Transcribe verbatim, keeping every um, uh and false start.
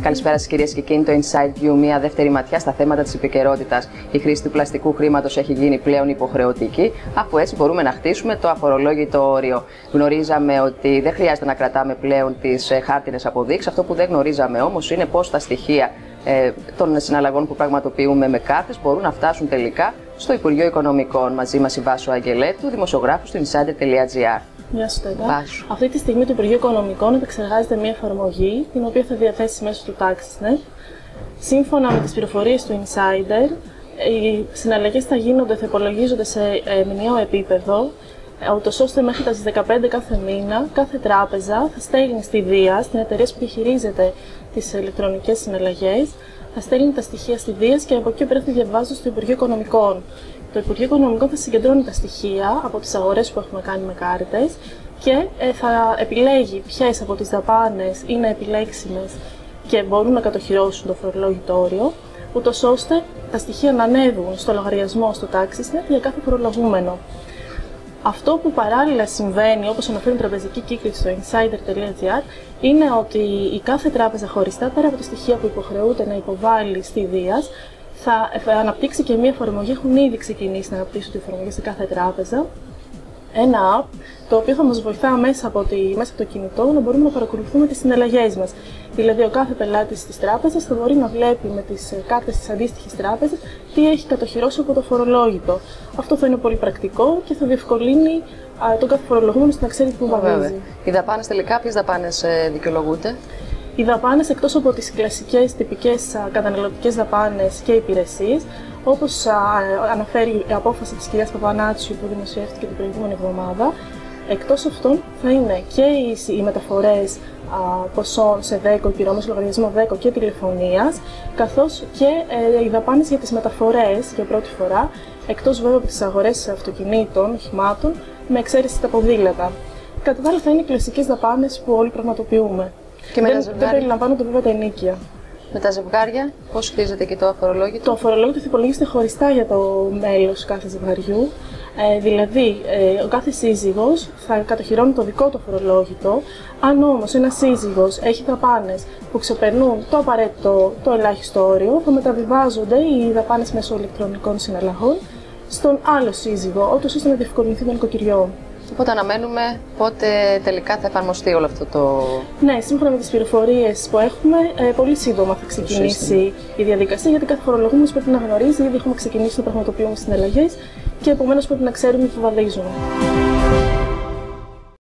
Καλησπέρα σας κυρίες και κύριοι. Το Inside View, μια δεύτερη ματιά στα θέματα της επικαιρότητας. Η χρήση του πλαστικού χρήματος έχει γίνει πλέον υποχρεωτική, αφού έτσι μπορούμε να χτίσουμε το αφορολόγητο όριο. Γνωρίζαμε ότι δεν χρειάζεται να κρατάμε πλέον τις χάρτινες αποδείξεις. Αυτό που δεν γνωρίζαμε όμως είναι πώς τα στοιχεία ε, των συναλλαγών που πραγματοποιούμε με κάρτες μπορούν να φτάσουν τελικά στο Υπουργείο Οικονομικών. Μαζί μας η Βάσο Αγγελέτου, δημοσιογράφος του insider τελεία gr. Γεια σου, Τέντα. Αυτή τη στιγμή το Υπουργείο Οικονομικών επεξεργάζεται μια εφαρμογή την οποία θα διαθέσει μέσω του TaxisNet. Σύμφωνα με τις πληροφορίες του Insider, οι συναλλαγές θα γίνονται, θα υπολογίζονται σε μηνιαίο επίπεδο, ούτως ώστε μέχρι τις δεκαπέντε κάθε μήνα κάθε τράπεζα θα στέλνει στη Δία, στην εταιρεία που διαχειρίζεται τις ηλεκτρονικές συναλλαγές, θα στέλνει τα στοιχεία στη Δία και από εκεί πέρα θα διαβάζουν στο Υπουργείο Οικονομικών. Το Υπουργείο Οικονομικών θα συγκεντρώνει τα στοιχεία από τις αγορές που έχουμε κάνει με κάρτες και θα επιλέγει ποιες από τις δαπάνες είναι επιλέξιμες και μπορούν να κατοχυρώσουν το φορολόγητο όριο, ούτως ώστε τα στοιχεία να ανέβουν στο λογαριασμό στο TaxisNet για κάθε φορολογούμενο. Αυτό που παράλληλα συμβαίνει, όπως αναφέρουν τραπεζικοί κύκλοι στο insider τελεία gr, είναι ότι η κάθε τράπεζα χωριστά, πέρα από τα στοιχεία που υποχρεούται να υποβάλει στη Δίας, θα αναπτύξει και μία εφαρμογή. Έχουν ήδη ξεκινήσει να αναπτύσσουν τη εφαρμογή σε κάθε τράπεζα. Ένα app, το οποίο θα μας βοηθά μέσα από, τη, μέσα από το κινητό να μπορούμε να παρακολουθούμε τις συναλλαγές μας. Δηλαδή, ο κάθε πελάτης της τράπεζας θα μπορεί να βλέπει με τις κάρτες της αντίστοιχης τράπεζας τι έχει κατοχυρώσει από το φορολόγητο. Αυτό θα είναι πολύ πρακτικό και θα διευκολύνει α, τον κάθε φορολογούμενο να ξέρει πού βαδίζει. Οι δαπάνες τελικά, ποιες δαπάνες ε, δικαιολογούνται? Οι δαπάνες, εκτός από τις κλασικές τυπικές καταναλωτικές δαπάνες και υπηρεσίες, όπως α, αναφέρει η απόφαση της κυρίας Παπανάτσιου που δημοσιεύτηκε την προηγούμενη εβδομάδα, εκτός αυτών θα είναι και οι, οι μεταφορές α, ποσών σε ΔΕΚΟ, πληρώμες λογαριασμό ΔΕΚΟ και τηλεφωνίας, καθώς και ε, οι δαπάνες για τις μεταφορές για πρώτη φορά, εκτός βέβαια από τις αγορές αυτοκινήτων, οχημάτων, με εξαίρεση τα ποδήλατα. Κατά τα άλλα θα είναι οι κλασικές δαπάνες που όλοι πραγματοποιούμε. Και με δεν, δεν περιλαμβάνονται βέβαια τα ενοίκια. Με τα ζευγάρια, πώς χτίζεται και το αφορολόγητο? Το αφορολόγητο θα υπολογίζεται χωριστά για το μέλος κάθε ζευγαριού. Ε, δηλαδή, ε, ο κάθε σύζυγος θα κατοχυρώνει το δικό του αφορολόγητο. Αν όμως ένας σύζυγος έχει δαπάνες που ξεπερνούν το απαραίτητο, το ελάχιστο όριο, θα μεταβιβάζονται οι δαπάνες μέσω ηλεκτρονικών συναλλαγών στον άλλο σύζυγο, ώστε να διευκολυνθεί το νοικοκυριό. Οπότε αναμένουμε πότε τελικά θα εφαρμοστεί όλο αυτό το... Ναι, σύμφωνα με τις πληροφορίες που έχουμε, ε, πολύ σύντομα θα ξεκινήσει η διαδικασία, γιατί κάθε φορολογούμενος πρέπει να γνωρίζει, ήδη έχουμε ξεκινήσει να πραγματοποιούμε συναλλαγές και επομένως πρέπει να ξέρουμε που βαδίζουμε.